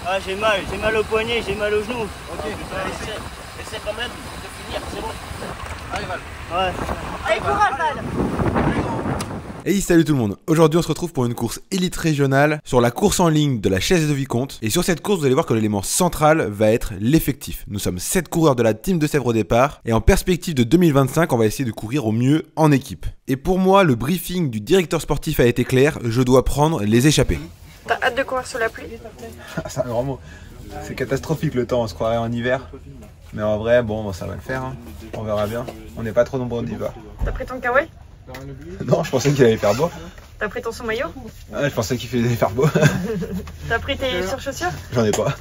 Ah, j'ai mal au poignet, j'ai mal au genou. Ok, essaie quand même de finir, c'est bon. Allez Val. Ouais. Allez, courage Val. Hey, salut tout le monde. Aujourd'hui on se retrouve pour une course élite régionale sur la course en ligne de la chaise de Vicomte. Et sur cette course vous allez voir que l'élément central va être l'effectif. Nous sommes 7 coureurs de la team de Sèvres au départ. Et en perspective de 2025 on va essayer de courir au mieux en équipe. Et pour moi le briefing du directeur sportif a été clair. Je dois prendre les échappées. T'as hâte de courir sous la pluie? C'est un grand mot. C'est catastrophique le temps, on se croirait en hiver. Mais en vrai, bon, ça va le faire. Hein. On verra bien. On n'est pas trop nombreux en hiver. T'as pris ton kawaii? Non, je pensais qu'il allait faire beau. T'as pris ton sous-maillot? Ouais, je pensais qu'il allait faire beau. T'as pris tes surchaussures? J'en ai pas.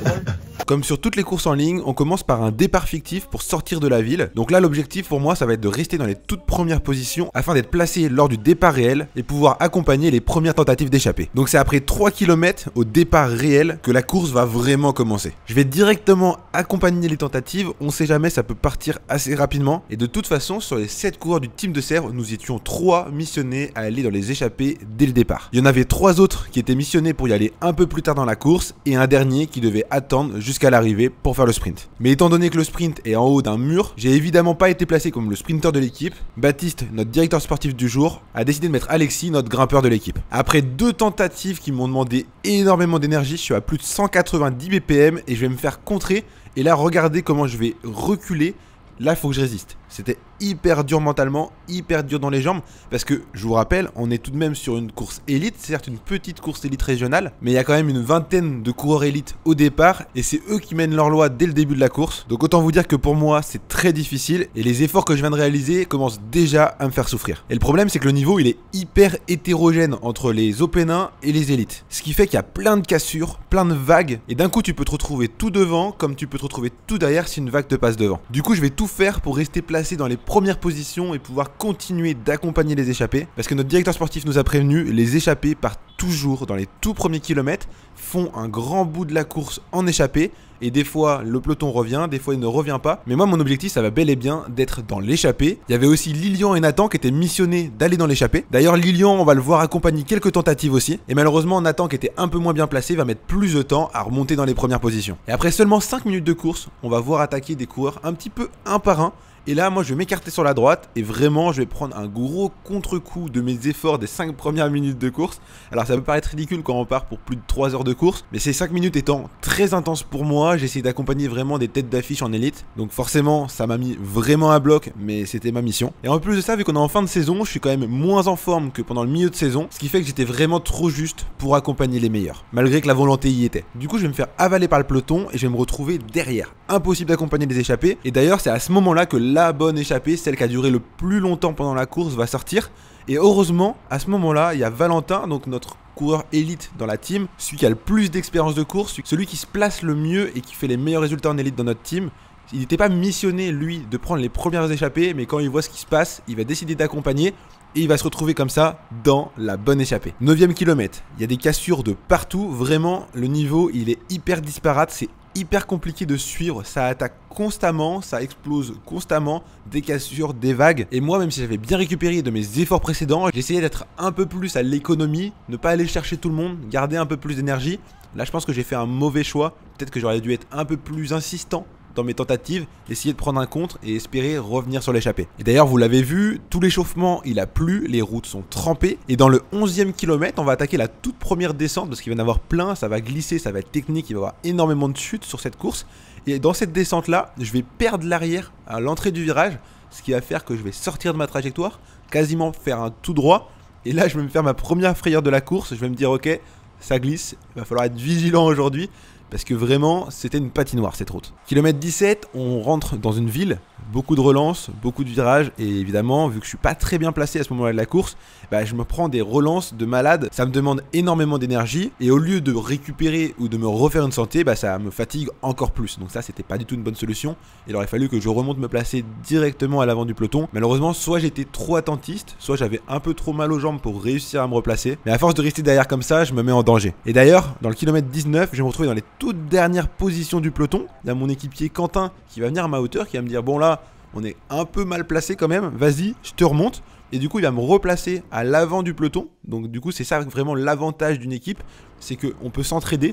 Comme sur toutes les courses en ligne, on commence par un départ fictif pour sortir de la ville. Donc là l'objectif pour moi ça va être de rester dans les toutes premières positions afin d'être placé lors du départ réel et pouvoir accompagner les premières tentatives d'échapper. Donc c'est après 3 km au départ réel que la course va vraiment commencer. Je vais directement accompagner les tentatives, on sait jamais, ça peut partir assez rapidement. Et de toute façon sur les 7 coureurs du team de Sèvres, nous étions 3 missionnés à aller dans les échappées dès le départ. Il y en avait 3 autres qui étaient missionnés pour y aller un peu plus tard dans la course et un dernier qui devait attendre jusqu'à l'arrivée pour faire le sprint. Mais étant donné que le sprint est en haut d'un mur, j'ai évidemment pas été placé comme le sprinter de l'équipe. Baptiste, notre directeur sportif du jour, a décidé de mettre Alexis, notre grimpeur de l'équipe. Après 2 tentatives qui m'ont demandé énormément d'énergie, je suis à plus de 190 BPM et je vais me faire contrer. Et là, regardez comment je vais reculer. Là, il faut que je résiste. C'était hyper dur mentalement, hyper dur dans les jambes, parce que, je vous rappelle, on est tout de même sur une course élite, certes une petite course élite régionale, mais il y a quand même une vingtaine de coureurs élites au départ, et c'est eux qui mènent leur loi dès le début de la course. Donc autant vous dire que pour moi, c'est très difficile, et les efforts que je viens de réaliser commencent déjà à me faire souffrir. Et le problème, c'est que le niveau, il est hyper hétérogène entre les OP1 et les élites. Ce qui fait qu'il y a plein de cassures, plein de vagues, et d'un coup, tu peux te retrouver tout devant, comme tu peux te retrouver tout derrière si une vague te passe devant. Du coup, je vais tout faire pour rester placé dans les premières positions et pouvoir continuer d'accompagner les échappées, parce que notre directeur sportif nous a prévenu, les échappées partent toujours dans les tout premiers kilomètres, font un grand bout de la course en échappée, et des fois le peloton revient, des fois il ne revient pas. Mais moi mon objectif ça va bel et bien d'être dans l'échappée. Il y avait aussi Lilian et Nathan qui étaient missionnés d'aller dans l'échappée. D'ailleurs Lilian, on va le voir accompagner quelques tentatives aussi. Et malheureusement Nathan qui était un peu moins bien placé va mettre plus de temps à remonter dans les premières positions. Et après seulement 5 minutes de course, on va voir attaquer des coureurs un petit peu un par un. Et là, moi, je vais m'écarter sur la droite et vraiment, je vais prendre un gros contre-coup de mes efforts des 5 premières minutes de course. Alors, ça peut paraître ridicule quand on part pour plus de 3 heures de course, mais ces 5 minutes étant très intenses pour moi, j'ai essayé d'accompagner vraiment des têtes d'affiche en élite. Donc forcément, ça m'a mis vraiment à bloc, mais c'était ma mission. Et en plus de ça, vu qu'on est en fin de saison, je suis quand même moins en forme que pendant le milieu de saison, ce qui fait que j'étais vraiment trop juste pour accompagner les meilleurs, malgré que la volonté y était. Du coup, je vais me faire avaler par le peloton et je vais me retrouver derrière. Impossible d'accompagner les échappés. Et d'ailleurs, c'est à ce moment-là que la bonne échappée, celle qui a duré le plus longtemps pendant la course, va sortir. Et heureusement, à ce moment-là, il y a Valentin, donc notre coureur élite dans la team, celui qui a le plus d'expérience de course, celui qui se place le mieux et qui fait les meilleurs résultats en élite dans notre team. Il n'était pas missionné, lui, de prendre les premières échappées, mais quand il voit ce qui se passe, il va décider d'accompagner et il va se retrouver comme ça dans la bonne échappée. 9e kilomètre, il y a des cassures de partout, vraiment, le niveau, il est hyper disparate, c'est hyper compliqué de suivre, ça attaque constamment, ça explose constamment, des cassures, des vagues. Et moi, même si j'avais bien récupéré de mes efforts précédents, j'essayais d'être un peu plus à l'économie, ne pas aller chercher tout le monde, garder un peu plus d'énergie. Là, je pense que j'ai fait un mauvais choix, peut-être que j'aurais dû être un peu plus insistant dans mes tentatives, essayer de prendre un contre et espérer revenir sur l'échappée. Et d'ailleurs vous l'avez vu, tout l'échauffement il a plu, les routes sont trempées et dans le 11e kilomètre on va attaquer la toute première descente parce qu'il va y en avoir plein, ça va glisser, ça va être technique, il va y avoir énormément de chutes sur cette course et dans cette descente là je vais perdre l'arrière à l'entrée du virage, ce qui va faire que je vais sortir de ma trajectoire, quasiment faire un tout droit et là je vais me faire ma première frayeur de la course, je vais me dire ok ça glisse, il va falloir être vigilant aujourd'hui. Parce que vraiment, c'était une patinoire cette route. Kilomètre 17, on rentre dans une ville, beaucoup de relances, beaucoup de virages. Et évidemment, vu que je suis pas très bien placé à ce moment-là de la course, bah, je me prends des relances de malade. Ça me demande énormément d'énergie. Et au lieu de récupérer ou de me refaire une santé, bah, ça me fatigue encore plus. Donc ça, c'était pas du tout une bonne solution. Il aurait fallu que je remonte me placer directement à l'avant du peloton. Malheureusement, soit j'étais trop attentiste, soit j'avais un peu trop mal aux jambes pour réussir à me replacer. Mais à force de rester derrière comme ça, je me mets en danger. Et d'ailleurs, dans le kilomètre 19, je vais me retrouver dans les toute dernière position du peloton. Il y a mon équipier Quentin qui va venir à ma hauteur, qui va me dire bon là on est un peu mal placé quand même, vas-y je te remonte. Et du coup il va me replacer à l'avant du peloton. Donc du coup c'est ça vraiment l'avantage d'une équipe, c'est qu'on peut s'entraider.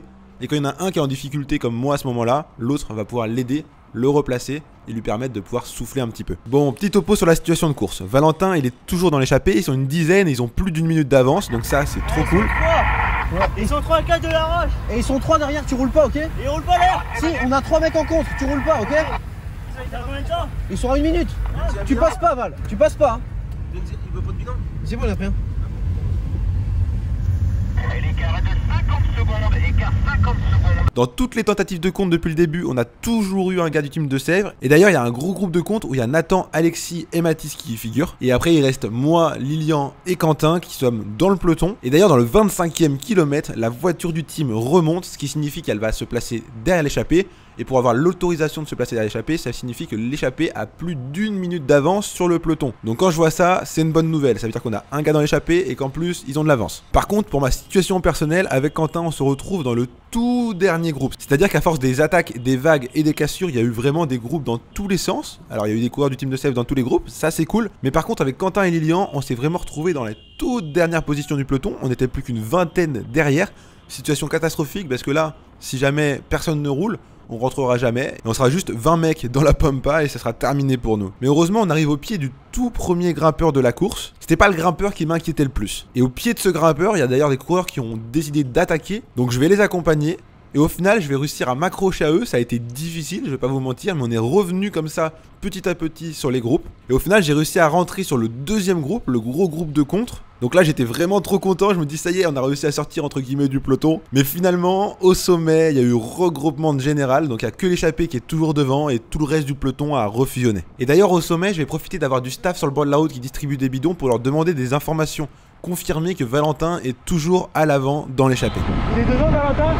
Et quand il y en a un qui est en difficulté comme moi à ce moment-là, l'autre va pouvoir l'aider, le replacer et lui permettre de pouvoir souffler un petit peu. Bon, petit topo sur la situation de course. Valentin, il est toujours dans l'échappée, ils sont une dizaine et ils ont plus d'une minute d'avance, donc ça c'est trop cool. Ils sont 3 à 4 de la roche. Et ils sont 3 derrière, tu roules pas, ok? Ils roulent pas l'air. Si, on a 3 mecs en contre, tu roules pas, ok? Ça combien de temps? Ils sont à 1 minute. Tu passes pas, Val, tu passes pas. Hein. Il veut pas de bidon. C'est bon, il a pris un. Dans toutes les tentatives de compte depuis le début, on a toujours eu un gars du team de Sèvres. Et d'ailleurs, il y a un gros groupe de compte où il y a Nathan, Alexis et Mathis qui y figurent. Et après, il reste moi, Lilian et Quentin qui sommes dans le peloton. Et d'ailleurs, dans le 25e kilomètre, la voiture du team remonte, ce qui signifie qu'elle va se placer derrière l'échappée. Et pour avoir l'autorisation de se placer derrière l'échappée, ça signifie que l'échappée a plus d'une minute d'avance sur le peloton. Donc quand je vois ça, c'est une bonne nouvelle. Ça veut dire qu'on a un gars dans l'échappée et qu'en plus, ils ont de l'avance. Par contre, pour ma situation personnelle, avec Quentin, on se retrouve dans le tout dernier groupe. C'est-à-dire qu'à force des attaques, des vagues et des cassures, il y a eu vraiment des groupes dans tous les sens. Alors il y a eu des coureurs du team de Sèvres dans tous les groupes, ça c'est cool. Mais par contre, avec Quentin et Lilian, on s'est vraiment retrouvés dans la toute dernière position du peloton. On n'était plus qu'une vingtaine derrière. Situation catastrophique parce que là, si jamais personne ne roule, on rentrera jamais, et on sera juste 20 mecs dans la pampa et ça sera terminé pour nous. Mais heureusement, on arrive au pied du tout premier grimpeur de la course. C'était pas le grimpeur qui m'inquiétait le plus. Et au pied de ce grimpeur, il y a d'ailleurs des coureurs qui ont décidé d'attaquer, donc je vais les accompagner. Et au final, je vais réussir à m'accrocher à eux. Ça a été difficile, je vais pas vous mentir, mais on est revenu comme ça, petit à petit, sur les groupes. Et au final, j'ai réussi à rentrer sur le deuxième groupe, le gros groupe de contre. Donc là, j'étais vraiment trop content. Je me dis, ça y est, on a réussi à sortir entre guillemets du peloton. Mais finalement, au sommet, il y a eu regroupement de général. Donc il n'y a que l'échappée qui est toujours devant et tout le reste du peloton a refusionné. Et d'ailleurs, au sommet, je vais profiter d'avoir du staff sur le bord de la route qui distribue des bidons pour leur demander des informations. Confirmer que Valentin est toujours à l'avant dans l'échappée. Il est dedans, Valentin?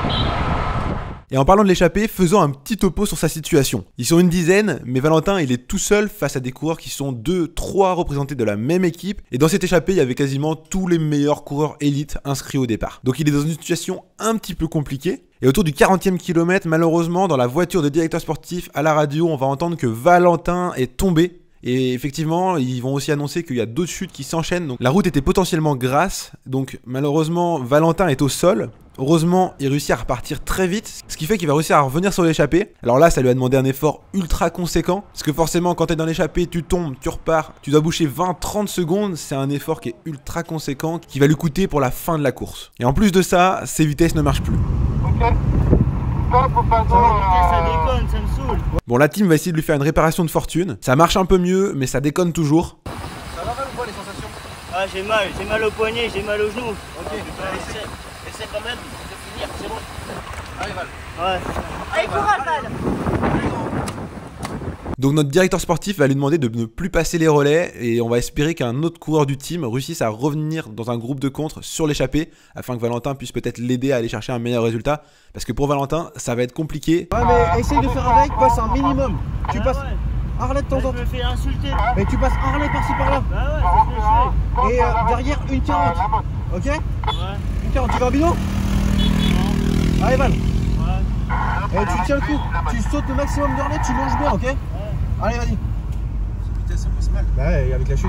Et en parlant de l'échappée, faisons un petit topo sur sa situation. Ils sont une dizaine, mais Valentin il est tout seul face à des coureurs qui sont 2-3 représentés de la même équipe. Et dans cette échappée, il y avait quasiment tous les meilleurs coureurs élites inscrits au départ. Donc il est dans une situation un petit peu compliquée. Et autour du 40e kilomètre, malheureusement, dans la voiture de directeur sportif à la radio, on va entendre que Valentin est tombé. Et effectivement, ils vont aussi annoncer qu'il y a d'autres chutes qui s'enchaînent. Donc la route était potentiellement grasse. Donc malheureusement, Valentin est au sol. Heureusement, il réussit à repartir très vite, ce qui fait qu'il va réussir à revenir sur l'échappée. Alors là, ça lui a demandé un effort ultra conséquent, parce que forcément, quand t'es dans l'échappée, tu tombes, tu repars, tu dois boucher 20-30 secondes, c'est un effort qui est ultra conséquent, qui va lui coûter pour la fin de la course. Et en plus de ça, ses vitesses ne marchent plus. Ça déconne, ça me saoule. Bon, la team va essayer de lui faire une réparation de fortune. Ça marche un peu mieux, mais ça déconne toujours. Ça va Val ou pas les sensations? Ah, j'ai mal au poignet, j'ai mal au genou. Ok, essaie quand même de finir, c'est bon. Allez Val. Ouais. Allez, courage, Val. Donc notre directeur sportif va lui demander de ne plus passer les relais et on va espérer qu'un autre coureur du team réussisse à revenir dans un groupe de contre sur l'échappée afin que Valentin puisse peut-être l'aider à aller chercher un meilleur résultat. Parce que pour Valentin, ça va être compliqué. Ouais, mais essaye de faire avec, passe un minimum. Tu passes Harley de temps en Je temps. me fais insulter. Mais tu passes Harley par-ci par-là. Bah ouais, c'est ce que je fais. Et derrière, une 40. Ok? Ouais. Une 40, tu veux un bidon? Allez, Val. Ouais. Et tu tiens le coup. Tu sautes le maximum d'Harley, tu longes bien, ok? Allez, vas-y. Ça passe mal. Bah ouais, avec la chute.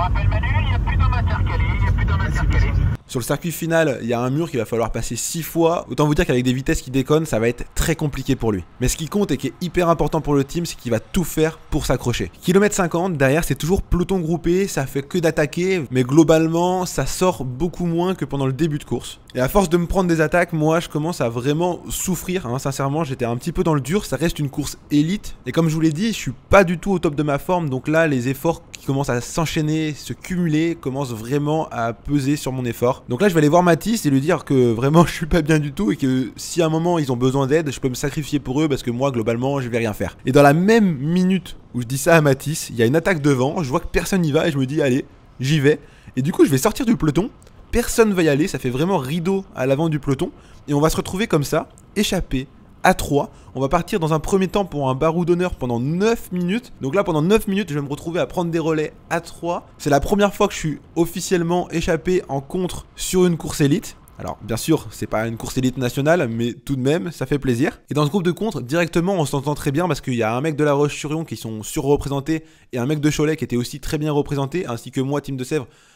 Sur le circuit final, il y a un mur qu'il va falloir passer 6 fois. Autant vous dire qu'avec des vitesses qui déconnent, ça va être très compliqué pour lui. Mais ce qui compte et qui est hyper important pour le team, c'est qu'il va tout faire pour s'accrocher. Kilomètre 50, derrière c'est toujours peloton groupé, ça fait que d'attaquer, mais globalement ça sort beaucoup moins que pendant le début de course. Et à force de me prendre des attaques, moi je commence à vraiment souffrir, hein. Sincèrement j'étais un petit peu dans le dur, ça reste une course élite. Et comme je vous l'ai dit, je suis pas du tout au top de ma forme, donc là les efforts qui commencent à s'enchaîner, se cumuler, commencent vraiment à peser sur mon effort. Donc là je vais aller voir Mathis et lui dire que vraiment je suis pas bien du tout et que si à un moment ils ont besoin d'aide, je peux me sacrifier pour eux parce que moi globalement je vais rien faire. Et dans la même minute où je dis ça à Mathis, il y a une attaque devant, je vois que personne n'y va et je me dis allez, j'y vais. Et du coup je vais sortir du peloton, personne va y aller, ça fait vraiment rideau à l'avant du peloton et on va se retrouver comme ça, échappé à 3. On va partir dans un premier temps pour un barreau d'honneur pendant 9 minutes. Donc là pendant 9 minutes je vais me retrouver à prendre des relais à 3. C'est la première fois que je suis officiellement échappé en contre sur une course élite. Alors bien sûr c'est pas une course élite nationale mais tout de même ça fait plaisir. Et dans ce groupe de contre directement on s'entend très bien parce qu'il y a un mec de La Roche-sur-Yon qui sont surreprésentés et un mec de Cholet qui était aussi très bien représenté ainsi que moi team de Sèvres.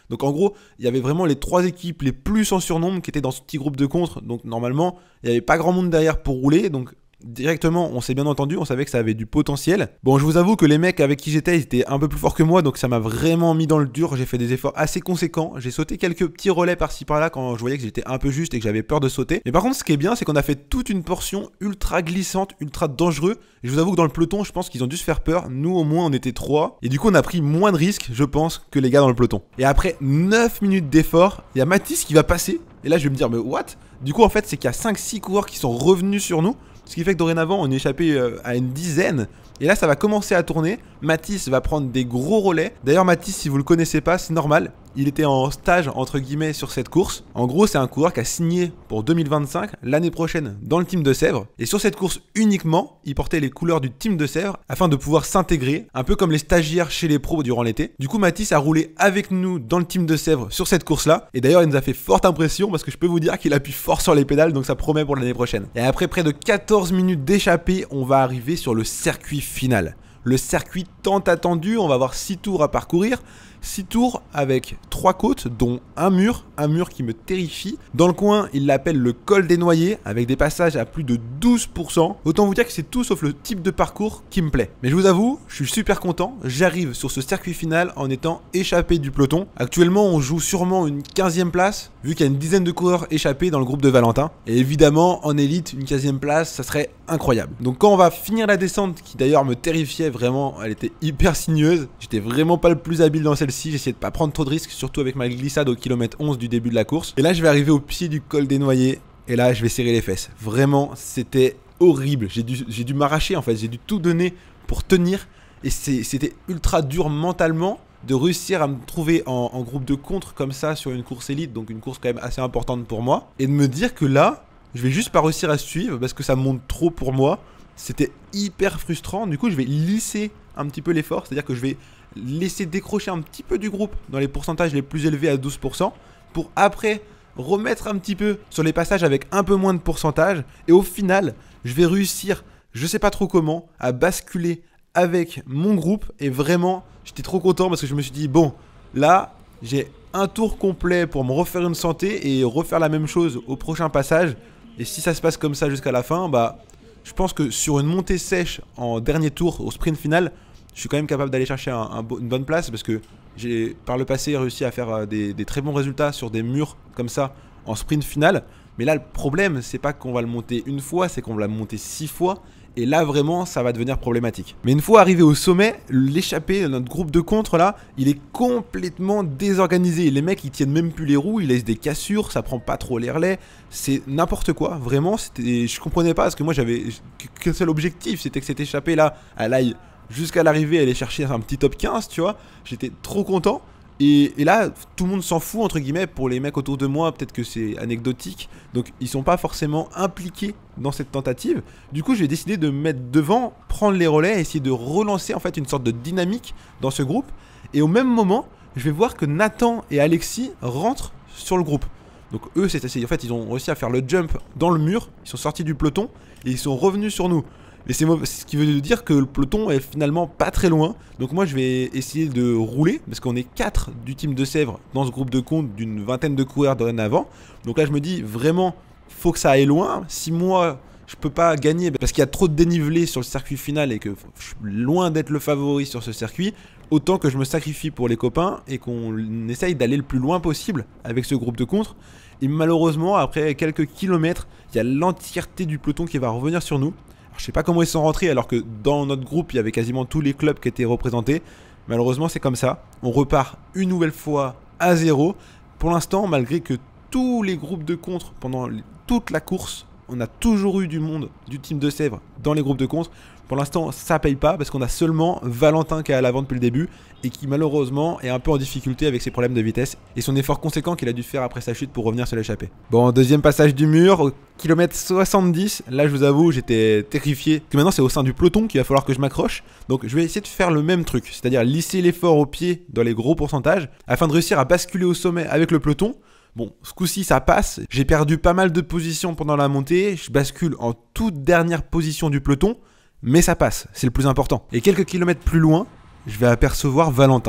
Donc en gros, il y avait vraiment les 3 équipes les plus en surnombre qui étaient dans ce petit groupe de contre. Donc normalement, il n'y avait pas grand monde derrière pour rouler. Donc directement, on s'est bien entendu, on savait que ça avait du potentiel. Bon, je vous avoue que les mecs avec qui j'étais, ils étaient un peu plus forts que moi, donc ça m'a vraiment mis dans le dur. J'ai fait des efforts assez conséquents. J'ai sauté quelques petits relais par-ci par-là quand je voyais que j'étais un peu juste et que j'avais peur de sauter. Mais par contre, ce qui est bien, c'est qu'on a fait toute une portion ultra glissante, ultra dangereux. Et je vous avoue que dans le peloton, je pense qu'ils ont dû se faire peur. Nous, au moins, on était 3. Et du coup, on a pris moins de risques, je pense, que les gars dans le peloton. Et après 9 minutes d'effort, il y a Mathis qui va passer. Et là, je vais me dire, mais what? Du coup, en fait, c'est qu'il y a 5-6 coureurs qui sont revenus sur nous. Ce qui fait que dorénavant, on est échappé à une dizaine. Et là, ça va commencer à tourner. Mathis va prendre des gros relais. D'ailleurs, Mathis, si vous le connaissez pas, c'est normal. Il était en stage, entre guillemets, sur cette course. En gros, c'est un coureur qui a signé pour 2025, l'année prochaine, dans le team de Sèvres. Et sur cette course uniquement, il portait les couleurs du team de Sèvres afin de pouvoir s'intégrer, un peu comme les stagiaires chez les pros durant l'été. Du coup, Mathis a roulé avec nous dans le team de Sèvres sur cette course-là. Et d'ailleurs, il nous a fait forte impression parce que je peux vous dire qu'il appuie fort sur les pédales, donc ça promet pour l'année prochaine. Et après près de 14 minutes d'échappée, on va arriver sur le circuit final. Le circuit tant attendu, on va avoir 6 tours à parcourir. 6 tours avec 3 côtes, dont un mur qui me terrifie. Dans le coin, il l'appelle le col des Noyers, avec des passages à plus de 12%. Autant vous dire que c'est tout sauf le type de parcours qui me plaît. Mais je vous avoue, je suis super content. J'arrive sur ce circuit final en étant échappé du peloton. Actuellement, on joue sûrement une 15e place, vu qu'il y a une dizaine de coureurs échappés dans le groupe de Valentin. Et évidemment, en élite, une 15e place, ça serait incroyable. Donc quand on va finir la descente, qui d'ailleurs me terrifiait vraiment, elle était hyper sinueuse. J'étais vraiment pas le plus habile dans celle-ci. J'essayais de pas prendre trop de risques, surtout avec ma glissade au kilomètre 11 du début de la course. Et là, je vais arriver au pied du col des Noyers. Et là, je vais serrer les fesses. Vraiment, c'était horrible. J'ai dû m'arracher en fait. J'ai dû tout donner pour tenir. Et c'était ultra dur mentalement de réussir à me trouver en groupe de contre comme ça sur une course élite. Donc une course quand même assez importante pour moi. Et de me dire que là, je vais juste pas réussir à suivre parce que ça monte trop pour moi. C'était hyper frustrant. Du coup, je vais lisser un petit peu l'effort. C'est-à-dire que je vais laisser décrocher un petit peu du groupe dans les pourcentages les plus élevés à 12% pour après remettre un petit peu sur les passages avec un peu moins de pourcentage. Et au final, je vais réussir, je sais pas trop comment, à basculer avec mon groupe. Et vraiment, j'étais trop content parce que je me suis dit, bon, là, j'ai un tour complet pour me refaire une santé et refaire la même chose au prochain passage. Et si ça se passe comme ça jusqu'à la fin, bah, je pense que sur une montée sèche en dernier tour au sprint final, je suis quand même capable d'aller chercher une bonne place parce que j'ai par le passé réussi à faire des très bons résultats sur des murs comme ça en sprint final. Mais là, le problème, c'est pas qu'on va le monter une fois, c'est qu'on va le monter 6 fois. Et là, vraiment, ça va devenir problématique. Mais une fois arrivé au sommet, l'échappée, notre groupe de contre là, il est complètement désorganisé. Les mecs, ils tiennent même plus les roues, ils laissent des cassures, ça prend pas trop les relais. C'est n'importe quoi, vraiment. Je comprenais pas parce que moi, j'avais qu'un seul objectif, c'était que cette échappée là, elle aille jusqu'à l'arrivée, aller chercher un petit top 15, tu vois. J'étais trop content. Et là, tout le monde s'en fout, entre guillemets, pour les mecs autour de moi, peut-être que c'est anecdotique. Donc, ils sont pas forcément impliqués dans cette tentative. Du coup, j'ai décidé de me mettre devant, prendre les relais, essayer de relancer en fait une sorte de dynamique dans ce groupe. Et au même moment, je vais voir que Nathan et Alexis rentrent sur le groupe. Donc eux, en fait, ils ont réussi à faire le jump dans le mur, ils sont sortis du peloton et ils sont revenus sur nous. Et c'est ce qui veut dire que le peloton est finalement pas très loin. Donc moi je vais essayer de rouler parce qu'on est 4 du team de Sèvres dans ce groupe de compte d'une vingtaine de coureurs dorénavant. Donc là je me dis vraiment faut que ça aille loin. Si moi je peux pas gagner parce qu'il y a trop de dénivelé sur le circuit final et que je suis loin d'être le favori sur ce circuit, autant que je me sacrifie pour les copains et qu'on essaye d'aller le plus loin possible avec ce groupe de contre. Et malheureusement après quelques kilomètres, il y a l'entièreté du peloton qui va revenir sur nous. Je sais pas comment ils sont rentrés alors que dans notre groupe il y avait quasiment tous les clubs qui étaient représentés. Malheureusement c'est comme ça. On repart une nouvelle fois à 0. Pour l'instant, malgré que tous les groupes de contre pendant toute la course, on a toujours eu du monde du team de Sèvres dans les groupes de contre. Pour l'instant ça paye pas parce qu'on a seulement Valentin qui est à l'avant depuis le début et qui malheureusement est un peu en difficulté avec ses problèmes de vitesse et son effort conséquent qu'il a dû faire après sa chute pour revenir se l'échapper. Bon, deuxième passage du mur, au kilomètre 70, là je vous avoue j'étais terrifié. Que maintenant c'est au sein du peloton qu'il va falloir que je m'accroche. Donc je vais essayer de faire le même truc, c'est-à-dire lisser l'effort au pied dans les gros pourcentages afin de réussir à basculer au sommet avec le peloton. Bon, ce coup-ci ça passe, j'ai perdu pas mal de positions pendant la montée, je bascule en toute dernière position du peloton. Mais ça passe, c'est le plus important. Et quelques kilomètres plus loin, je vais apercevoir Valentin.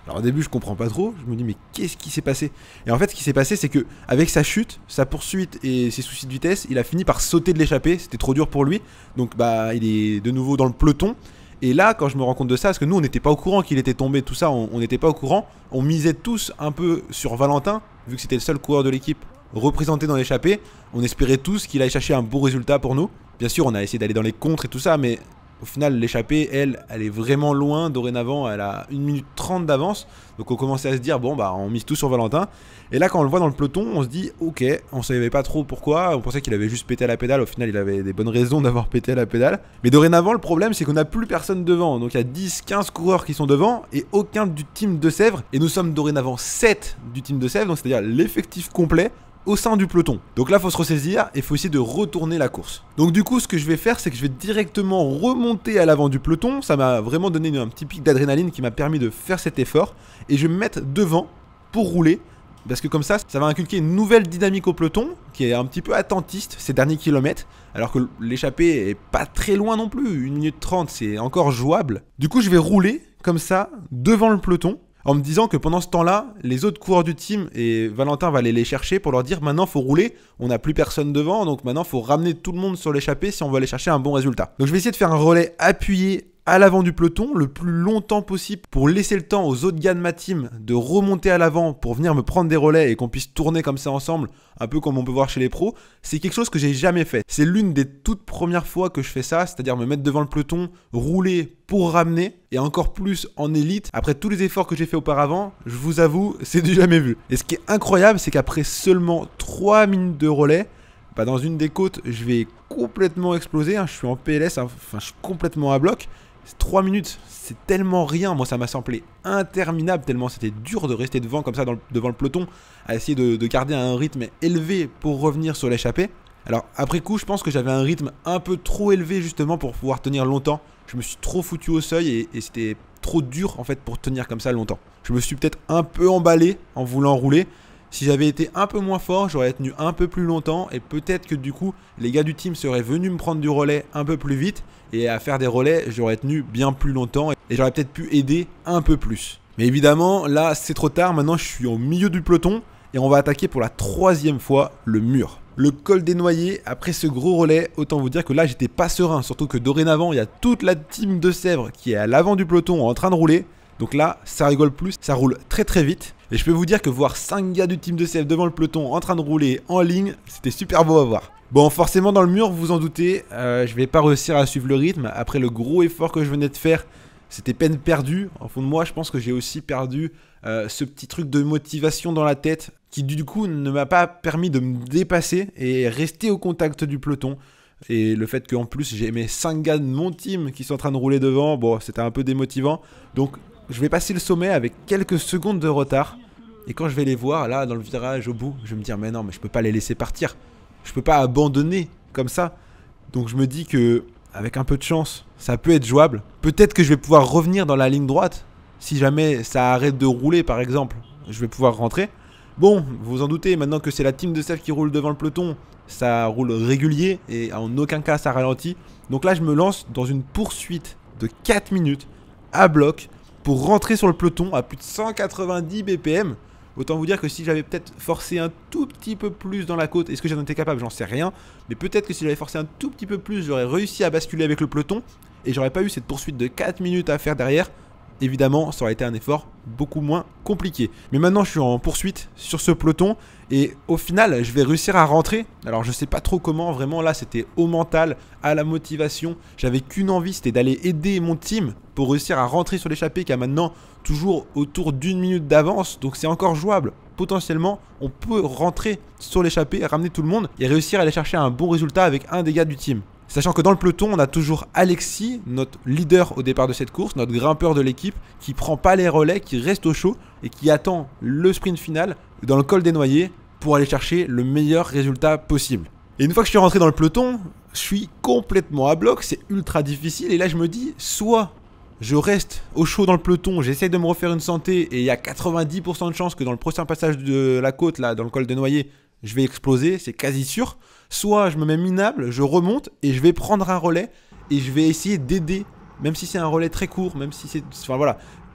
Alors au début je comprends pas trop, je me dis mais qu'est-ce qui s'est passé? Et en fait ce qui s'est passé c'est que avec sa chute, sa poursuite et ses soucis de vitesse, il a fini par sauter de l'échappée, c'était trop dur pour lui. Donc bah il est de nouveau dans le peloton. Et là quand je me rends compte de ça, parce que nous on n'était pas au courant qu'il était tombé, tout ça, on n'était pas au courant. On misait tous un peu sur Valentin, vu que c'était le seul coureur de l'équipe représenté dans l'échappée. On espérait tous qu'il aille chercher un bon résultat pour nous. Bien sûr on a essayé d'aller dans les contres et tout ça, mais au final, l'échappée, elle est vraiment loin. Dorénavant, elle a 1 minute 30 d'avance. Donc on commençait à se dire, bon bah on mise tout sur Valentin. Et là quand on le voit dans le peloton, on se dit, ok, on savait pas trop pourquoi. On pensait qu'il avait juste pété à la pédale. Au final, il avait des bonnes raisons d'avoir pété à la pédale. Mais dorénavant, le problème, c'est qu'on n'a plus personne devant. Donc il y a 10-15 coureurs qui sont devant et aucun du team de Sèvres. Et nous sommes dorénavant 7 du team de Sèvres. Donc c'est-à-dire l'effectif complet au sein du peloton. Donc là, il faut se ressaisir et il faut essayer de retourner la course. Donc du coup, ce que je vais faire, c'est que je vais directement remonter à l'avant du peloton. Ça m'a vraiment donné un petit pic d'adrénaline qui m'a permis de faire cet effort. Et je vais me mettre devant pour rouler. Parce que comme ça va inculquer une nouvelle dynamique au peloton qui est un petit peu attentiste ces derniers kilomètres. Alors que l'échappée est pas très loin non plus. 1 minute 30, c'est encore jouable. Du coup, je vais rouler comme ça devant le peloton, en me disant que pendant ce temps-là, les autres coureurs du team et Valentin va aller les chercher pour leur dire maintenant faut rouler, on n'a plus personne devant, donc maintenant faut ramener tout le monde sur l'échappée si on veut aller chercher un bon résultat. Donc je vais essayer de faire un relais appuyé à l'avant du peloton le plus longtemps possible pour laisser le temps aux autres gars de ma team de remonter à l'avant pour venir me prendre des relais et qu'on puisse tourner comme ça ensemble, un peu comme on peut voir chez les pros. C'est quelque chose que j'ai jamais fait. C'est l'une des toutes premières fois que je fais ça, c'est-à-dire me mettre devant le peloton, rouler pour ramener, et encore plus en élite. Après tous les efforts que j'ai fait auparavant, je vous avoue, c'est du jamais vu. Et ce qui est incroyable, c'est qu'après seulement 3 minutes de relais, bah dans une des côtes, je vais complètement exploser, je suis en PLS, enfin je suis complètement à bloc. 3 minutes, c'est tellement rien. Moi ça m'a semblé interminable tellement c'était dur de rester devant comme ça devant le peloton à essayer de garder un rythme élevé pour revenir sur l'échappée. Alors après coup je pense que j'avais un rythme un peu trop élevé justement pour pouvoir tenir longtemps. Je me suis trop foutu au seuil et c'était trop dur en fait pour tenir comme ça longtemps. Je me suis peut-être un peu emballé en voulant rouler. Si j'avais été un peu moins fort, j'aurais tenu un peu plus longtemps et peut-être que du coup, les gars du team seraient venus me prendre du relais un peu plus vite et à faire des relais, j'aurais tenu bien plus longtemps et j'aurais peut-être pu aider un peu plus. Mais évidemment, là, c'est trop tard. Maintenant, je suis au milieu du peloton et on va attaquer pour la 3e fois le mur. Le col des Noyers, après ce gros relais, autant vous dire que là, j'étais pas serein. Surtout que dorénavant, il y a toute la team de Sèvres qui est à l'avant du peloton en train de rouler. Donc là, ça rigole plus, ça roule très très vite. Et je peux vous dire que voir 5 gars du team de Sèvres devant le peloton en train de rouler en ligne, c'était super beau à voir. Bon, forcément dans le mur, vous vous en doutez, je vais pas réussir à suivre le rythme. Après le gros effort que je venais de faire, c'était peine perdue. Au fond de moi, je pense que j'ai aussi perdu ce petit truc de motivation dans la tête qui du coup ne m'a pas permis de me dépasser et rester au contact du peloton. Et le fait qu'en plus j'ai mes 5 gars de mon team qui sont en train de rouler devant, bon, c'était un peu démotivant. Donc je vais passer le sommet avec quelques secondes de retard. Et quand je vais les voir, là, dans le virage, au bout, je vais me dire, mais non, mais je peux pas les laisser partir. Je peux pas abandonner comme ça. Donc je me dis que, avec un peu de chance, ça peut être jouable. Peut-être que je vais pouvoir revenir dans la ligne droite. Si jamais ça arrête de rouler, par exemple, je vais pouvoir rentrer. Bon, vous vous en doutez, maintenant que c'est la team de Sèvres qui roule devant le peloton, ça roule régulier et en aucun cas ça ralentit. Donc là, je me lance dans une poursuite de 4 minutes à bloc pour rentrer sur le peloton à plus de 190 BPM. Autant vous dire que si j'avais peut-être forcé un tout petit peu plus dans la côte, est-ce que j'en étais capable? J'en sais rien. Mais peut-être que si j'avais forcé un tout petit peu plus, j'aurais réussi à basculer avec le peloton et j'aurais pas eu cette poursuite de 4 minutes à faire derrière. Évidemment, ça aurait été un effort beaucoup moins compliqué. Mais maintenant, je suis en poursuite sur ce peloton et au final, je vais réussir à rentrer. Alors, je sais pas trop comment. Vraiment, là, c'était au mental, à la motivation. J'avais qu'une envie, c'était d'aller aider mon team pour réussir à rentrer sur l'échappée qui a maintenant toujours autour d'1 minute d'avance. Donc, c'est encore jouable. Potentiellement, on peut rentrer sur l'échappée, ramener tout le monde et réussir à aller chercher un bon résultat avec un des gars du team. Sachant que dans le peloton, on a toujours Alexis, notre leader au départ de cette course, notre grimpeur de l'équipe, qui prend pas les relais, qui reste au chaud et qui attend le sprint final dans le col des Noyers pour aller chercher le meilleur résultat possible. Et une fois que je suis rentré dans le peloton, je suis complètement à bloc, c'est ultra difficile et là je me dis, soit je reste au chaud dans le peloton, j'essaye de me refaire une santé et il y a 90% de chances que dans le prochain passage de la côte, là, dans le col des Noyers, je vais exploser, c'est quasi sûr. Soit je me mets minable, je remonte et je vais prendre un relais et je vais essayer d'aider, même si c'est un relais très court, même si c'est... Enfin voilà,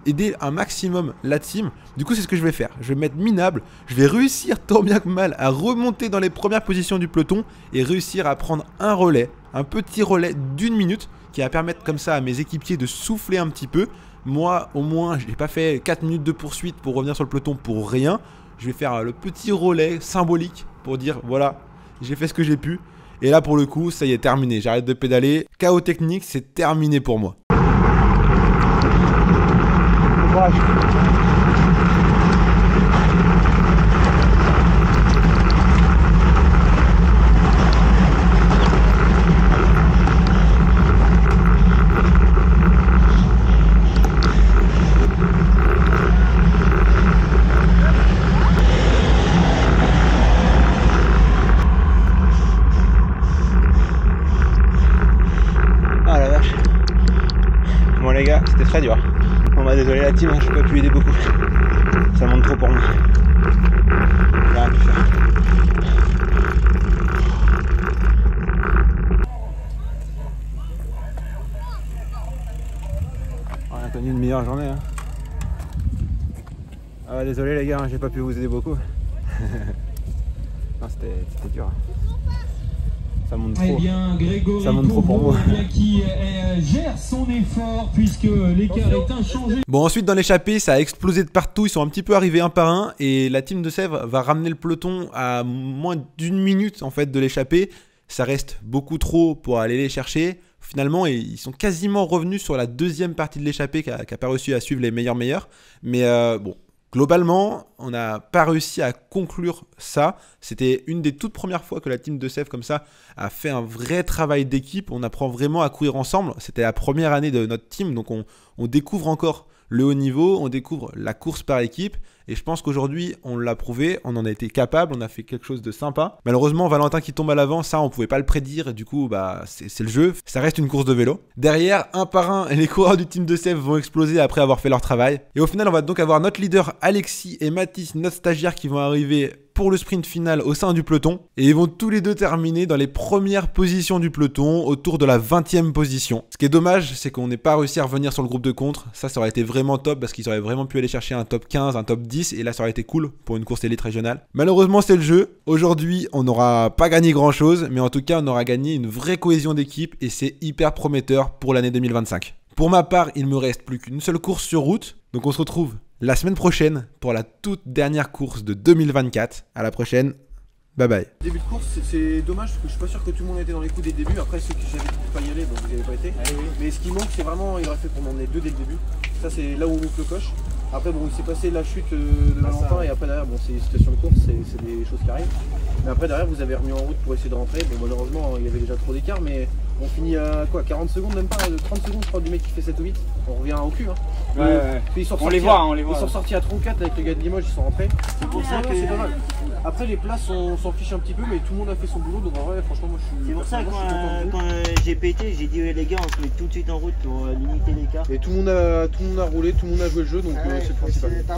aider un maximum la team. Du coup c'est ce que je vais faire, je vais me mettre minable, je vais réussir tant bien que mal à remonter dans les premières positions du peloton et réussir à prendre un relais, un petit relais d'1 minute qui va permettre comme ça à mes équipiers de souffler un petit peu. Moi au moins je n'ai pas fait 4 minutes de poursuite pour revenir sur le peloton pour rien. Je vais faire le petit relais symbolique pour dire voilà, j'ai fait ce que j'ai pu. Et là pour le coup ça y est, terminé, j'arrête de pédaler. Chaos technique, c'est terminé pour moi. Ah la vache. Bon les gars, c'était très dur. Bon bah désolé la team, j'ai pas pu aider beaucoup. Ça monte trop pour moi. J'ai rien pu faire. On a connu une meilleure journée hein. Ah bah désolé les gars, j'ai pas pu vous aider beaucoup. Non c'était dur. Ça monte trop. Eh bien, Grégory Ça monte trop pour moi. qui gère son effort puisque l'écart est inchangé. Bon ensuite dans l'échappée ça a explosé de partout, ils sont un petit peu arrivés un par un et la team de Sèvres va ramener le peloton à moins d'1 minute en fait de l'échappée. Ça reste beaucoup trop pour aller les chercher. Finalement ils sont quasiment revenus sur la deuxième partie de l'échappée qui a pas réussi à suivre les meilleurs. Mais bon, globalement, on n'a pas réussi à conclure ça. C'était une des toutes premières fois que la team de Sèvres comme ça a fait un vrai travail d'équipe. On apprend vraiment à courir ensemble. C'était la première année de notre team, donc on découvre encore le haut niveau, on découvre la course par équipe. Et je pense qu'aujourd'hui, on l'a prouvé, on en a été capable, on a fait quelque chose de sympa. Malheureusement, Valentin qui tombe à l'avant, ça on pouvait pas le prédire. Du coup, bah c'est le jeu, ça reste une course de vélo. Derrière, un par un, les coureurs du team de Sèvres vont exploser après avoir fait leur travail. Et au final, on va donc avoir notre leader Alexis et Mathis, notre stagiaire, qui vont arriver pour le sprint final au sein du peloton. Et ils vont tous les deux terminer dans les premières positions du peloton, autour de la 20e position. Ce qui est dommage, c'est qu'on n'ait pas réussi à revenir sur le groupe de contre. Ça aurait été vraiment top parce qu'ils auraient vraiment pu aller chercher un top 15, un top 10. Et là, ça aurait été cool pour une course élite régionale. Malheureusement, c'est le jeu. Aujourd'hui, on n'aura pas gagné grand chose. Mais en tout cas, on aura gagné une vraie cohésion d'équipe. Et c'est hyper prometteur pour l'année 2025. Pour ma part, il me reste plus qu'une seule course sur route. Donc on se retrouve la semaine prochaine pour la toute dernière course de 2024. À la prochaine. Bye bye. Début de course, c'est dommage parce que je suis pas sûr que tout le monde était dans les coups dès le début. Après, ceux qui savaient pas y aller, bon, vous n'y avez pas été. Ah oui. Mais ce qui manque, c'est vraiment, il aurait fait pour m'emmener deux dès le début. Ça, c'est là où on loupe le coche. Après, bon, il s'est passé la chute de Valentin et après, derrière, bon, c'est une situation de course, c'est des choses qui arrivent. Mais après, derrière, vous avez remis en route pour essayer de rentrer. Bon, malheureusement, il y avait déjà trop d'écart, mais on finit à quoi, 40 secondes, même pas 30 secondes, je crois, du mec qui fait 7 ou 8. On revient au cul, hein. Ouais. On les voit, Ils sont sortis à 34 avec les gars de Limoges, ils sont rentrés. C'est pour ça que c'est pas mal. Après, les places, on s'en fiche un petit peu, mais tout le monde a fait son boulot, donc en vrai, franchement, moi je suis. C'est pour ça que content de vous. quand j'ai pété, j'ai dit ouais, les gars, on se met tout de suite en route pour limiter l'écart. Et tout le monde a roulé, tout le monde a joué le jeu, donc c'est le principal.